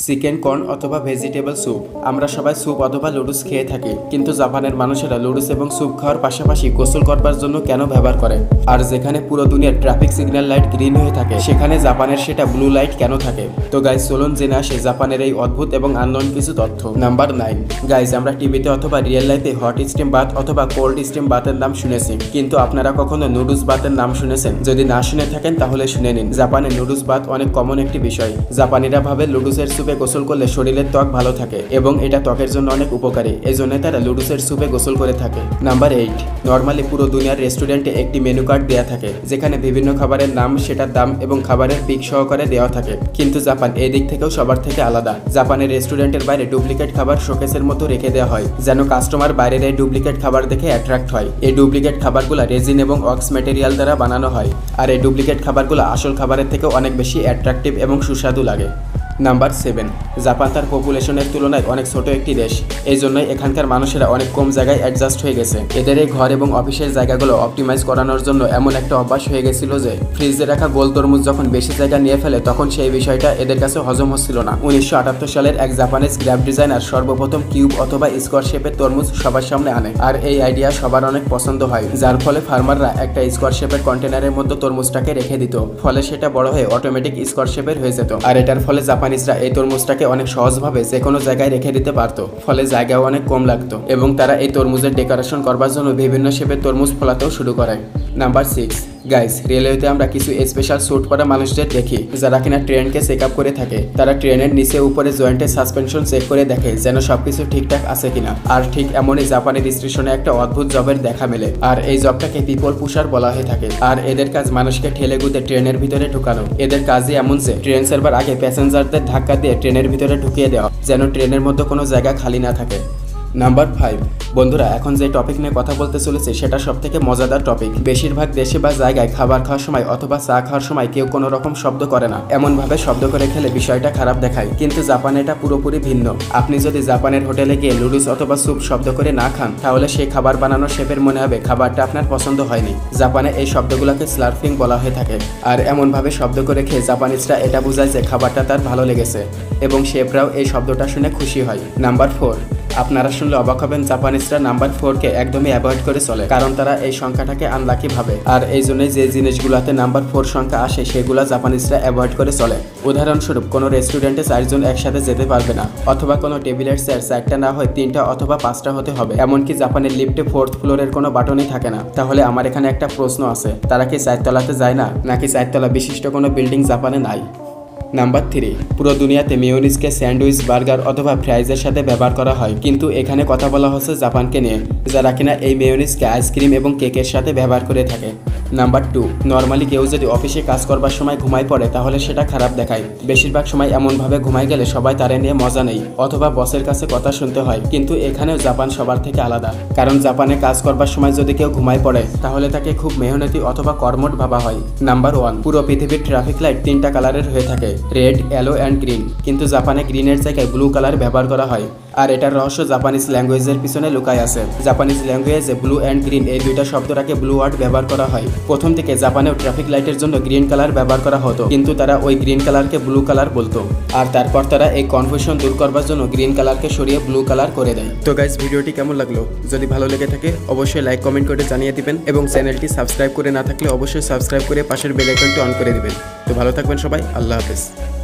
Chicken corn অথবা vegetable soup. আমরা সবাই স্যুপ অথবা লুডুস খেয়ে থাকি, কিন্তু জাপানের মানুষেরা লুডুস এবং স্যুপ খাওয়ার পাশাপাশি গোসল করবার জন্য কেন ব্যবহার করে? আর যেখানে পুরো দুনিয়ার ট্রাফিক সিগন্যাল লাইট গ্রিন হয়ে থাকে, সেখানে জাপানের সেটা ব্লু লাইট কেন থাকে? তো গাইজ চলুন জেনে আসে জাপানের এই অদ্ভুত এবং আননোন কিছু তথ্য। নাম্বার 9। গাইজ, আমরা টিভিতে অথবা রিয়েল লাইফে হট স্টিম বাথ অথবা কোল্ড স্টিম বাথের নাম শুনেছি, কিন্তু আপনারা কখনো নুডলস বাথের নাম শুনেছেন? যদি না শুনে থাকেন তাহলে শুনে নিন। জাপানে নুডলস বাথ অনেক কমন একটি বিষয়। জাপানিরা ভাবে লুডুসের স্যুপে গোসল করলে শরীরের ত্বক ভালো থাকে এবং এটা ত্বকের জন্য অনেক উপকারী, এই জন্য তারা লুডুসের স্যুপে গোসল করে থাকে। নাম্বার 8। নর্মালি পুরো দুনিয়ার রেস্টুরেন্টে একটি মেনু কার্ড দেওয়া থাকে, যেখানে বিভিন্ন খাবারের নাম, সেটার দাম এবং খাবারের পিক সহকারে দেওয়া থাকে। কিন্তু জাপান এই দিক থেকেও সবার থেকে আলাদা। জাপানের রেস্টুরেন্টের বাইরে ডুপ্লিকেট খাবার শোকেসের মতো রেখে দেওয়া হয়, যেন কাস্টমার বাইরের এই ডুপ্লিকেট খাবার দেখে অ্যাট্রাক্ট হয়। এই ডুপ্লিকেট খাবারগুলো রেজিন এবং অক্স ম্যাটেরিয়াল দ্বারা বানানো হয়, আর এই ডুপ্লিকেট খাবারগুলো আসল খাবারের থেকে অনেক বেশি অ্যাট্রাকটিভ এবং সুস্বাদু লাগে। নাম্বার 7। জাপান তার পপুলেশনের তুলনায় অনেক ছোট একটি দেশ, এই জন্যই এখানকার মানুষেরা অনেক কম জায়গায় অ্যাডজাস্ট হয়ে গেছে। এদের এই ঘর এবং অফিসের জায়গাগুলো অপটিমাইজ করানোর জন্য এমন একটা অভ্যাস হয়ে গেছিল যে ফ্রিজে রাখা গোল তরমুজ যখন বেশি জায়গা নিয়ে ফেলে, তখন সেই বিষয়টা এদের কাছে হজম হচ্ছিল না। 1978 সালের এক জাপানিজ গ্র্যাফ ডিজাইনার সর্বপ্রথম কিউব অথবা স্কোয়ার শেপের তরমুজ সবার সামনে আনে, আর এই আইডিয়া সবার অনেক পছন্দ হয়, যার ফলে ফার্মাররা একটা স্কোয়ার শেপের কন্টেনারের মধ্যে তরমুজটাকে রেখে দিত, ফলে সেটা বড় হয়ে অটোমেটিক স্কোয়ার শেপের হয়ে যেত। আর এটার ফলে জাপানিজরা এই তরমুজটাকে অনেক সহজভাবে যে কোনো জায়গায় রেখে দিতে পারত, ফলে জায়গাও অনেক কম লাগতো এবং তারা এই তরমুজের ডেকোরেশন করবার জন্য বিভিন্ন শেপের তরমুজ ফলাতেও শুরু করে। নাম্বার 6। গাইস, রেলওয়েতে আমরা কিছু স্পেশাল স্যুট পরা মানুষদের দেখি, যারা কিনা ট্রেনকে চেক আপ করে থাকে। তারা ট্রেনের নিচে উপরে জয়েন্টের সাসপেনশন চেক করে দেখে যেন সবকিছু ঠিকঠাক আছে কিনা। আর ঠিক এমনই জাপানের স্টেশনে একটা অদ্ভুত জবের দেখা মেলে, আর এই জবটাকে পিপল পুশার বলা হয়ে থাকে। আর এদের কাজ মানুষকে ঠেলে গুঁতে ট্রেনের ভিতরে ঢুকানো। এদের কাজই এমন যে ট্রেন সার্ভার আগে প্যাসেঞ্জারদের ধাক্কা দিয়ে ট্রেনের ভিতরে ঢুকিয়ে দেওয়া, যেন ট্রেনের মধ্যে কোনো জায়গা খালি না থাকে। নাম্বার 5। বন্ধুরা, এখন যে টপিক নিয়ে কথা বলতে চলেছে সেটা সবথেকে মজাদার টপিক। বেশিরভাগ দেশে বা জায়গায় খাবার খাওয়ার সময় অথবা চা খাওয়ার সময় কেউ কোনো রকম শব্দ করে না, এমনভাবে শব্দ করে খেলে বিষয়টা খারাপ দেখায়। কিন্তু জাপানে এটা পুরোপুরি ভিন্ন। আপনি যদি জাপানের হোটেলে গিয়ে লুডুস অথবা স্যুপ শব্দ করে না খান, তাহলে সেই খাবার বানানোর শেফের মনে হবে খাবারটা আপনার পছন্দ হয়নি। জাপানে এই শব্দগুলোকে স্লার্ফিং বলা হয়ে থাকে, আর এমনভাবে শব্দ করে খেয়ে জাপানিজরা এটা বোঝায় যে খাবারটা তার ভালো লেগেছে, এবং শেফরাও এই শব্দটা শুনে খুশি হয়। নাম্বার 4। আপনারা শুনলে অবাক হবেন, জাপানিজরা নাম্বার 4কে একদমই অ্যাভয়েড করে চলে, কারণ তারা এই সংখ্যাটাকে আনলাকি ভাবে, আর এই জন্যই যে জিনিসগুলোতে নাম্বার 4 সংখ্যা আসে সেগুলো জাপানিজরা অ্যাভয়েড করে চলে। উদাহরণস্বরূপ, কোনো রেস্টুরেন্টে 4 জন একসাথে যেতে পারবে না, অথবা কোনো টেবিলের চেয়ার 4টা না হয় 3টা অথবা 5টা হতে হবে। এমনকি জাপানের লিফটে 4th ফ্লোরের কোনো বাটনই থাকে না। তাহলে আমার এখানে একটা প্রশ্ন আছে, তারা কি 4 তলাতে যায় না, নাকি 4 তলা বিশিষ্ট কোনো বিল্ডিং জাপানে নাই? নাম্বার 3। পুরো দুনিয়াতে মেয়োনিজকে স্যান্ডউইচ, বার্গার অথবা ফ্রাইজের সাথে ব্যবহার করা হয়, কিন্তু এখানে কথা বলা হচ্ছে জাপানকে নিয়ে, যারা কিনা এই মেয়োনিজকে আইসক্রিম এবং কেকের সাথে ব্যবহার করে থাকে। নাম্বার 2। নর্মালি কেউ যদি অফিসে কাজ করবার সময় ঘুমায় পড়ে, তাহলে সেটা খারাপ দেখায়। বেশিরভাগ সময় এমনভাবে ঘুমায় গেলে সবাই তারে নিয়ে মজা নেই, অথবা বসের কাছে কথা শুনতে হয়। কিন্তু এখানেও জাপান সবার থেকে আলাদা, কারণ জাপানে কাজ করবার সময় যদি কেউ ঘুমায় পড়ে, তাহলে তাকে খুব মেহনতি অথবা কর্মঠ ভাবা হয়। নাম্বার 1। পুরো পৃথিবীর ট্রাফিক লাইট 3টা কালারের হয়ে থাকে, রেড, ইয়েলো অ্যান্ড গ্রিন, কিন্তু জাপানে গ্রিনের জায়গায় ব্লু কালার ব্যবহার করা হয়। আর এটার রহস্য জাপানিজ ল্যাঙ্গুয়েজের পিছনে লুকায় আছে। জাপানিজ ল্যাঙ্গুয়েজে ব্লু অ্যান্ড গ্রিন এই দুইটা শব্দটাকে ব্লু ওয়ার্ড ব্যবহার করা হয়। প্রথম থেকে জাপানেও ট্রাফিক লাইটের জন্য গ্রিন কালার ব্যবহার করা হতো, কিন্তু তারা ওই গ্রিন কালারকে ব্লু কালার বলতো, আর তারপর তারা এই কনফিউশন দূর করবার জন্য গ্রিন কালারকে সরিয়ে ব্লু কালার করে দেয়। তো গাইস, ভিডিওটি কেমন লাগলো? যদি ভালো লেগে থাকে অবশ্যই লাইক কমেন্ট করে জানিয়ে দিবেন, এবং চ্যানেলটি সাবস্ক্রাইব করে না থাকলে অবশ্যই সাবস্ক্রাইব করে পাশের বেল আইকনটি অন করে দিবেন। তো ভালো থাকবেন সবাই, আল্লাহ হাফেজ।